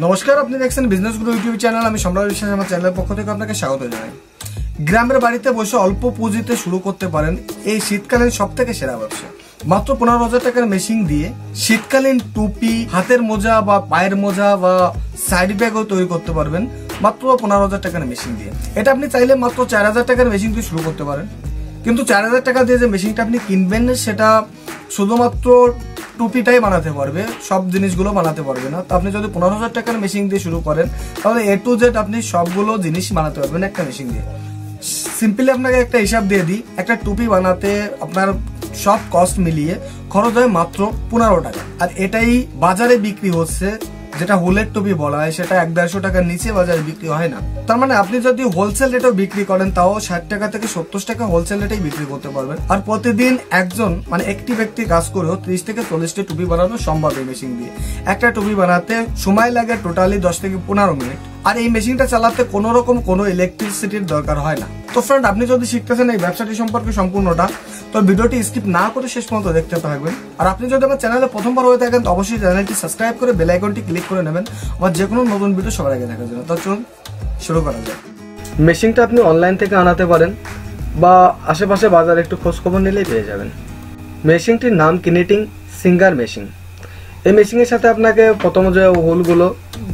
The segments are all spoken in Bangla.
নমস্কার, আপনি দেখছেন বিজনেস গুরু ইউটিউব চ্যানেল। আমি সম্রাট বিশ্বাস, আমার চ্যানেলের পক্ষ থেকে আপনাকে স্বাগত জানাই। গ্রামের বাড়িতে বসে অল্প পুঁজিতে শুরু করতে পারেন এই শীতকালীন সব থেকে সেরা ব্যবসা। মাত্র 15,000 টাকার মেশিন দিয়ে শীতকালীন টুপি, হাতের মোজা বা পায়ের মোজা বা সাইড ব্যাগও তৈরি করতে পারবেন মাত্র 15,000 টাকার মেশিন দিয়ে। এটা আপনি চাইলে মাত্র 4,000 টাকার মেশিন দিয়ে শুরু করতে পারেন, কিন্তু 4,000 টাকা দিয়ে যে মেশিনটা আপনি কিনবেন সেটা শুধুমাত্র টুপিটাই বানাতে পারবে, সব জিনিসগুলো বানাতে পারবে না। তো আপনি যদি 15,000 টাকার মেশিন দিয়ে শুরু করেন তাহলে A to Z আপনি সবগুলো জিনিস বানাতে পারবেন একটা মেশিন দিয়ে। সিম্পলি আপনাকে একটা হিসাব দিয়ে দিই, একটা টুপি বানাতে আপনার সব কস্ট মিলিয়ে খরচ হয় মাত্র 15 টাকা। আর এটাই বাজারে বিক্রি হচ্ছে, যেটা হোলের টুপি বলা হয়, সেটা 150 টাকার নিচে বাজারে বিক্রি হয় না। তার মানে আপনি যদি হোলসেল রেটেও বিক্রি করেন তাও 60 টাকা থেকে 70 টাকা হোলসেল রেটেই বিক্রি করতে পারবেন। আর প্রতিদিন একটি ব্যক্তি কাজ করেও 30 থেকে 40টা টুপি বানানো সম্ভব এই মেশিন দিয়ে। একটা টুপি বানাতে সময় লাগে টোটালি 10 থেকে 15 মিনিট। আর এই মেশিনটা চালাতে কোনো রকম কোনো ইলেকট্রিসিটির দরকার হয় না। তো ফ্রেন্ড, আপনি যদি শিখতেছেন এই ব্যবসাটি সম্পর্কে সম্পূর্ণটা, তো ভিডিওটি স্কিপ না করে শেষ পর্যন্ত দেখতে থাকবেন। আর আপনি যদি আমার চ্যানেলে প্রথমবার হয়ে থাকেন তো অবশ্যই চ্যানেলটি সাবস্ক্রাইব করে বেল আইকনটি ক্লিক করে নেবেন আমার যে কোনো নতুন ভিডিও সবার আগে দেখার জন্য। তো চলুন শুরু করা যায়। মেশিনটা আপনি অনলাইন থেকে আনাতে পারেন বা আশেপাশে বাজারে একটু খোঁজখবর নিলেই পেয়ে যাবেন। মেশিনটির নাম কিনেটিং সিঙ্গার মেশিন। এই মেশিনের সাথে আপনাকে প্রথম যে হোলগুলো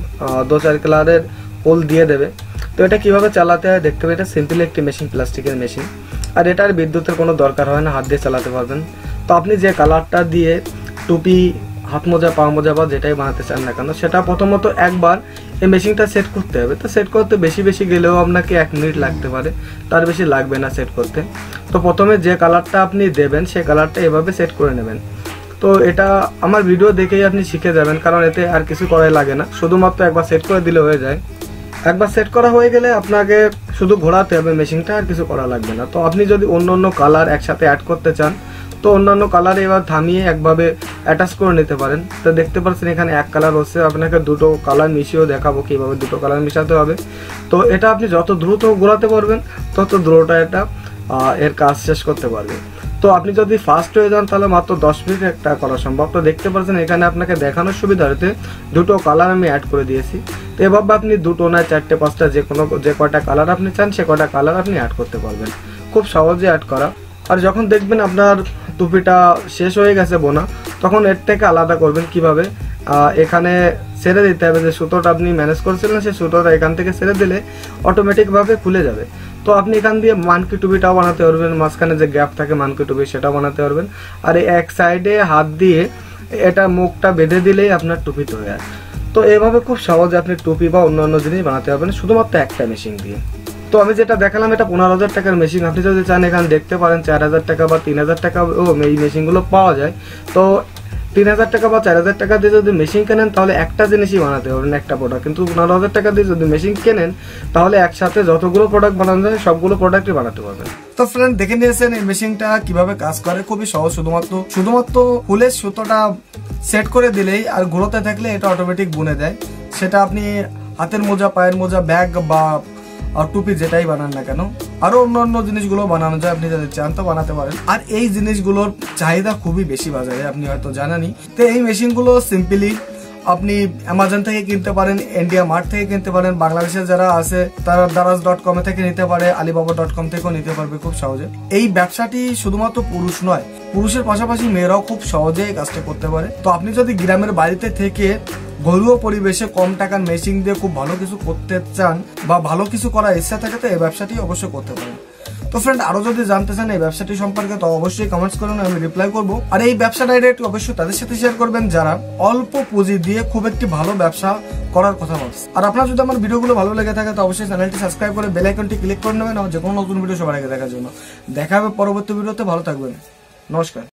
2-4 কালারের হোল দিয়ে দেবে। তো এটা কিভাবে চালাতে হয় দেখতে হবে। এটা সিম্পলি একটি মেশিন, প্লাস্টিকের মেশিন, আর এটার বিদ্যুতের কোনো দরকার হয় না, হাত দিয়ে চালাতে পারবেন। তো আপনি যে কালারটা দিয়ে টুপি, হাত মোজা, পা মোজা বা যেটাই বানাতে চান না কেন, সেটা প্রথমত একবার এই মেশিনটা সেট করতে হবে। তো সেট করতে বেশি গেলেও আপনাকে 1 মিনিট লাগতে পারে, তার বেশি লাগবে না সেট করতে। তো প্রথমে যে কালারটা আপনি দেবেন সেই কালারটা এভাবে সেট করে নেবেন। তো এটা আমার ভিডিও দেখেই আপনি শিখে যাবেন, কারণ এতে আর কিছু করাই লাগে না, শুধুমাত্র একবার সেট করে দিলে হয়ে যায়। একবার সেট করা হয়ে গেলে আপনাকে শুধু ঘোরাতে হবে মেশিনটা, আর কিছু করা লাগবে না। তো আপনি যদি অন্য কালার একসাথে অ্যাড করতে চান তো অন্যান্য কালারে এবার থামিয়ে একভাবে অ্যাটাচ করে নিতে পারেন। তো দেখতে পাচ্ছেন এখানে এক কালার হচ্ছে, আপনাকে দুটো কালার মিশিয়েও দেখাবো কীভাবে দুটো কালার মিশাতে হবে। তো এটা আপনি যত দ্রুত ঘোরাতে পারবেন তত দ্রুত এটা এর কাজ শেষ করতে পারবে। তো আপনি যদি ফাস্ট হয়ে যান তাহলে মাত্র 10 মিনিট একটা করা সম্ভব। তো দেখতে পাচ্ছেন এখানে আপনাকে দেখানোর সুবিধার্থে দুটো কালার আমি অ্যাড করে দিয়েছি। তো এভাবে আপনি 2টো না 4টে 5টা যে কয়টা কালার আপনি চান সে কয়টা কালার আপনি অ্যাড করতে পারবেন, খুব সহজে অ্যাড করা। আর যখন দেখবেন আপনার টুপিটা শেষ হয়ে গেছে বোনা, তখন এর থেকে আলাদা করবেন কিভাবে। এখানে ছেড়ে দিতে হবে, যে সুতোটা আপনি ম্যানেজ করছিলেন সেই সুতোটা এখান থেকে ছেড়ে দিলে অটোমেটিকভাবে খুলে যাবে। তো আপনি এখান দিয়ে মানকি টুপিটাও বানাতে পারবেন, মাঝখানে যে গ্যাপ থাকে মানকি টুপি সেটাও বানাতে পারবেন। আর এই এক সাইডে হাত দিয়ে এটা মুখটা বেঁধে দিলেই আপনার টুপি তৈরি হয়। তো এভাবে খুব সহজে আপনি টুপি বা অন্যান্য জিনিস বানাতে পারবেন শুধুমাত্র একটা মেশিন দিয়ে। তো আমি যেটা দেখালাম এটা 15,000 টাকার মেশিন। আপনি যদি চান এখানে দেখতে পারেন 4,000 টাকা বা 3,000 টাকা এই মেশিনগুলো পাওয়া যায়। তো 3,000 টাকা বা 4,000 টাকা দিয়ে যদি মেশিন কেনেন তাহলে একটা জিনিসই বানাতে পারবেন, একটা প্রোডাক্ট। কিন্তু 15,000 টাকা দিয়ে যদি মেশিন কেনেন তাহলে একসাথে যতগুলো প্রোডাক্ট বানানো যায় সবগুলো প্রোডাক্টই বানাতে পারবেন। তো ফ্রেন্ড, দেখে নিয়েছেন এই মেশিনটা কিভাবে কাজ করে, খুবই সহজ। শুধুমাত্র ফুলের সুতোটা সেট করে দিলেই আর ঘুরোতে থাকলে এটা অটোমেটিক বুনে দেয়। সেটা আপনি হাতের মোজা, পায়ের মোজা, ব্যাগ বা টুপি যেটাই বানান না কেন, আরো অন্যান্য জিনিসগুলো বানানো যায়, আপনি যদি চান তো বানাতে পারেন। আর এই জিনিসগুলোর চাহিদা খুবই বেশি বাজারে, আপনি হয়তো জানেনই। তো এই মেশিনগুলো সিম্পলি আপনি অ্যামাজন থেকে কিনতে পারেন, ইন্ডিয়া মার্ট থেকে কিনতে পারেন, বাংলাদেশে যারা আছে তারা daraz.com থেকে নিতে পারে, alibaba.com থেকেও নিতে পারবে খুব সহজে। এই ব্যবসাটি শুধুমাত্র পুরুষ নয়, পুরুষের পাশাপাশি মেয়েরাও খুব সহজে এই কাজটা করতে পারে। তো আপনি যদি গ্রামের বাড়িতে থেকে ঘরোয়া পরিবেশে কম টাকার মেশিন দিয়ে খুব ভালো কিছু করতে চান বা ভালো কিছু করার ইচ্ছা থাকে তো এই ব্যবসাটি অবশ্যই করতে পারেন। তো ফ্রেন্ড, আরো যদি জানতে চান এই ব্যবসাটি সম্পর্কে তো অবশ্যই কমেন্টস করুন, আমি রিপ্লাই করবো। আর এই ব্যবসাটা একটু অবশ্যই তাদের সাথে শেয়ার করবেন যারা অল্প পুঁজি দিয়ে খুব একটি ভালো ব্যবসা করার কথা ভাবছে। আর আপনার যদি আমার ভিডিওগুলো ভালো লেগে থাকে তো অবশ্যই চ্যানেলটি সাবস্ক্রাইব করে বেল আইকনটি ক্লিক করে নেবেন আমার যে কোনো নতুন ভিডিও সবার আগে দেখার জন্য। দেখা হবে পরবর্তী ভিডিওতে। ভালো থাকবেন, নমস্কার।